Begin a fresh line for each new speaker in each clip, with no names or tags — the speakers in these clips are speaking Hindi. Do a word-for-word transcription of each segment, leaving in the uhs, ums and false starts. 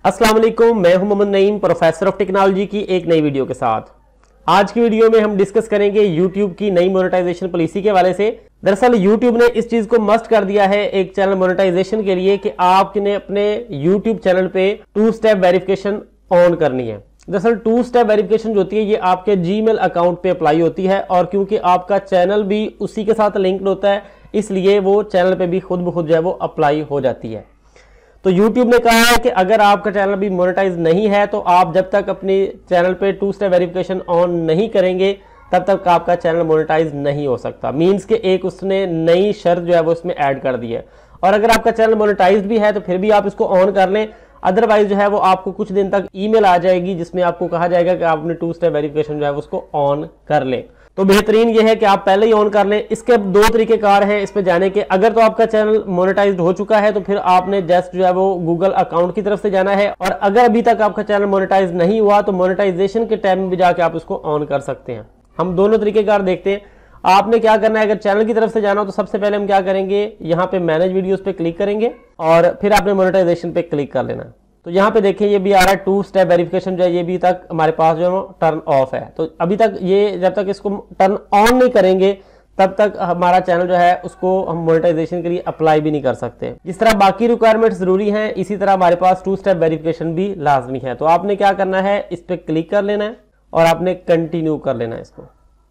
अस्सलाम वालेकुम, मैं हूं Mohammad Naeem, professor of technology की एक नई वीडियो के साथ। आज की वीडियो में हम डिस्कस करेंगे यूट्यूब की नई मोनेटाइजेशन पॉलिसी के हवाले से। दरअसल यूट्यूब ने इस चीज को मस्ट कर दिया है एक चैनल मोनेटाइजेशन के लिए कि आपने अपने यूट्यूब चैनल पे टू स्टेप वेरिफिकेशन ऑन करनी है। दरअसल टू स्टेप वेरिफिकेशन जो होती है ये आपके जीमेल अकाउंट पे अप्लाई होती है, और क्योंकि आपका चैनल भी उसी के साथ लिंक्ड होता है इसलिए वो चैनल पे भी खुद ब खुद जो है वो अप्लाई हो जाती है। तो YouTube ने कहा है कि अगर आपका चैनल भी मोनेटाइज नहीं है तो आप जब तक अपने चैनल पे टू स्टेप वेरिफिकेशन ऑन नहीं करेंगे तब तक आपका चैनल मोनेटाइज नहीं हो सकता। मींस के एक उसने नई शर्त जो है वो इसमें ऐड कर दी है। और अगर आपका चैनल मोनेटाइज भी है तो फिर भी आप इसको ऑन कर लें, अदरवाइज जो है वो आपको कुछ दिन तक ईमेल आ जाएगी जिसमें आपको कहा जाएगा कि आपने टू स्टेप वेरिफिकेशन जो है उसको ऑन कर लें। तो बेहतरीन ये है कि आप पहले ही ऑन कर लें। इसके दो तरीके कार हैं इसमें जाने के। अगर तो आपका चैनल मोनेटाइज्ड हो चुका है तो फिर आपने जस्ट जो है वो गूगल अकाउंट की तरफ से जाना है, और अगर अभी तक आपका चैनल मोनेटाइज नहीं हुआ तो मोनेटाइजेशन के टाइम में भी जाके आप इसको ऑन कर सकते हैं। हम दोनों तरीके कार देखते हैं। आपने क्या करना है, अगर चैनल की तरफ से जाना हो तो सबसे पहले हम क्या करेंगे, यहाँ पे मैनेज वीडियोस पे क्लिक करेंगे और फिर आपने मोनेटाइजेशन पे क्लिक कर लेना है। तो यहाँ पे देखें ये भी आ रहा है टू स्टेप वेरिफिकेशन जो है ये भी तक हमारे पास जो है टर्न ऑफ है। तो अभी तक ये जब तक इसको टर्न ऑन नहीं करेंगे तब तक हमारा चैनल जो है उसको हम मोनेटाइजेशन के लिए अप्लाई भी नहीं कर सकते। जिस तरह बाकी रिक्वायरमेंट्स जरूरी हैं इसी तरह हमारे पास टू स्टेप वेरिफिकेशन भी लाजमी है। तो आपने क्या करना है, इस पर क्लिक कर लेना है और आपने कंटिन्यू कर लेना है इसको।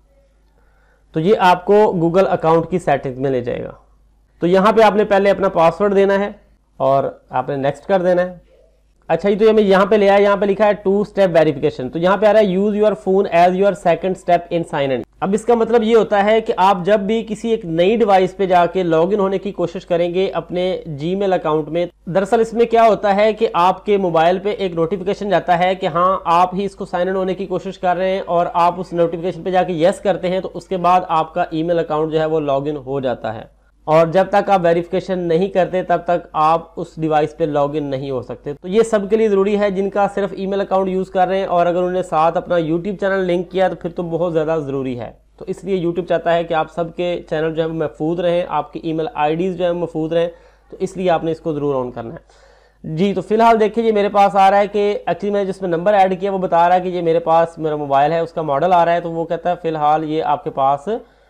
तो ये आपको गूगल अकाउंट की सेटिंग में ले जाएगा। तो यहाँ पे आपने पहले अपना पासवर्ड देना है और आपने नेक्स्ट कर देना है। अच्छा जी, तो ये मैं यहाँ पे ले आया, यहाँ पे लिखा है टू स्टेप वेरिफिकेशन। तो यहाँ पे आ रहा है use your phone as your second step in sign in. अब इसका मतलब ये होता है कि आप जब भी किसी एक नई डिवाइस पे जाके लॉगिन होने की कोशिश करेंगे अपने जीमेल अकाउंट में, दरअसल इसमें क्या होता है कि आपके मोबाइल पे एक नोटिफिकेशन जाता है कि हाँ आप ही इसको साइन इन होने की कोशिश कर रहे हैं, और आप उस नोटिफिकेशन पे जाके यस करते हैं तो उसके बाद आपका ईमेल अकाउंट जो है वो लॉगिन हो जाता है। और जब तक आप वेरिफिकेशन नहीं करते तब तक आप उस डिवाइस पे लॉगिन नहीं हो सकते। तो ये सबके लिए ज़रूरी है जिनका सिर्फ ईमेल अकाउंट यूज़ कर रहे हैं, और अगर उन्होंने साथ अपना यूट्यूब चैनल लिंक किया तो फिर तो बहुत ज़्यादा ज़रूरी है। तो इसलिए यूट्यूब चाहता है कि आप सबके चैनल जो है महफूज रहें, आपकी ईमेल आईडीज़ जो है महफूज रहें, तो इसलिए आपने इसको ज़रूर ऑन करना है जी। तो फिलहाल देखिए ये मेरे पास आ रहा है कि एक्चुअली मैंने जिसमें नंबर ऐड किया वो बता रहा है कि ये मेरे पास मेरा मोबाइल है उसका मॉडल आ रहा है। तो वो कहता है फिलहाल ये आपके पास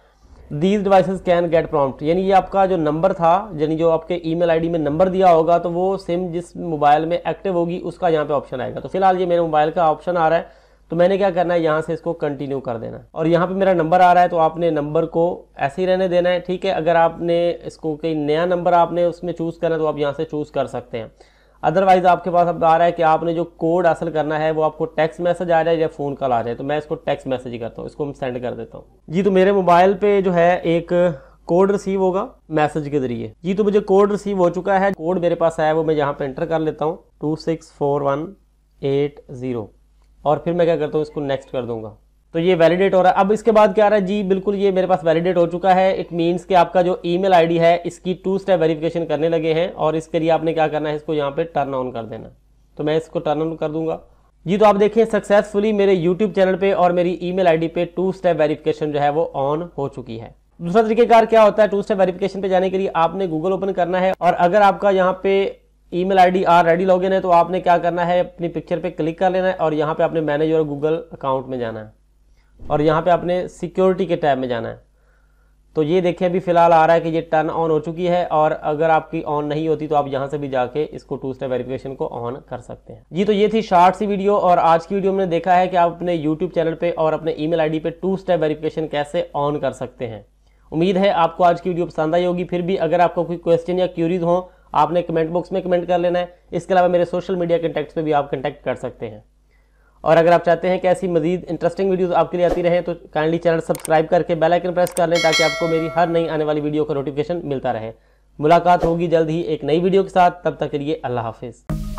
these devices can get prompt, यानी ये आपका जो नंबर था, यानी जो आपके ईमेल आईडी में नंबर दिया होगा तो वो सिम जिस मोबाइल में एक्टिव होगी उसका यहाँ पे ऑप्शन आएगा। तो फिलहाल ये मेरे मोबाइल का ऑप्शन आ रहा है, तो मैंने क्या करना है, यहाँ से इसको कंटिन्यू कर देना है। और यहाँ पे मेरा नंबर आ रहा है तो आपने नंबर को ऐसे ही रहने देना है, ठीक है। अगर आपने इसको कोई नया नंबर आपने उसमें चूज़ करना है तो आप यहाँ से चूज़ कर सकते हैं। अदरवाइज आपके पास अब आ रहा है कि आपने जो कोड हासिल करना है वो आपको टेक्स्ट मैसेज आ जाए या फ़ोन कॉल आ जाए। तो मैं इसको टेक्स्ट मैसेज ही करता हूँ, इसको हम सेंड कर देता हूँ जी। तो मेरे मोबाइल पे जो है एक कोड रिसीव होगा मैसेज के जरिए जी। तो मुझे कोड रिसीव हो चुका है, कोड मेरे पास आया वो मैं यहाँ पे एंटर कर लेता हूँ two six four one eight zero, और फिर मैं क्या करता हूँ इसको नेक्स्ट कर दूंगा। तो ये वैलिडेट हो रहा है। अब इसके बाद क्या आ रहा है जी, बिल्कुल ये मेरे पास वैलिडेट हो चुका है। इट मींस कि आपका जो ईमेल आईडी है इसकी टू स्टेप वेरिफिकेशन करने लगे हैं, और इसके लिए आपने क्या करना है, इसको यहाँ पे टर्न ऑन कर देना। तो मैं इसको टर्न ऑन कर दूंगा जी। तो आप देखें सक्सेसफुली मेरे यूट्यूब चैनल पे और मेरी ईमेल आईडी पे टू स्टेप वेरिफिकेशन जो है वो ऑन हो चुकी है। दूसरा तरीकेकार क्या होता है, टू स्टेप वेरिफिकेशन पे जाने के लिए आपने गूगल ओपन करना है, और अगर आपका यहाँ पे ईमेल आईडी ऑलरेडी लॉगिन है तो आपने क्या करना है, अपनी पिक्चर पे क्लिक कर लेना है और यहाँ पे आपने मैनेज और गूगल अकाउंट में जाना है, और यहाँ पे आपने सिक्योरिटी के टैब में जाना है। तो ये देखिए अभी फिलहाल आ रहा है कि ये टर्न ऑन हो चुकी है, और अगर आपकी ऑन नहीं होती तो आप यहाँ से भी जाके इसको टू स्टेप वेरिफिकेशन को ऑन कर सकते हैं जी। तो ये थी शॉर्ट सी वीडियो, और आज की वीडियो में देखा है कि आप अपने यूट्यूब चैनल पे और अपने ईमेल आईडी पे टू स्टेप वेरिफिकेशन कैसे ऑन कर सकते हैं। उम्मीद है आपको आज की वीडियो पसंद आई होगी। फिर भी अगर आपको कोई क्वेश्चन या क्यूरीज हो आपने कमेंट बॉक्स में कमेंट कर लेना है। इसके अलावा मेरे सोशल मीडिया कॉन्टैक्ट्स पे भी आप कॉन्टैक्ट कर सकते हैं, और अगर आप चाहते हैं कि ऐसी मजीद इंटरेस्टिंग वीडियोस आपके लिए आती रहें तो काइंडली चैनल सब्सक्राइब करके बेल आइकन प्रेस कर लें ताकि आपको मेरी हर नई आने वाली वीडियो का नोटिफिकेशन मिलता रहे। मुलाकात होगी जल्द ही एक नई वीडियो के साथ, तब तक के लिए अल्लाह हाफिज़।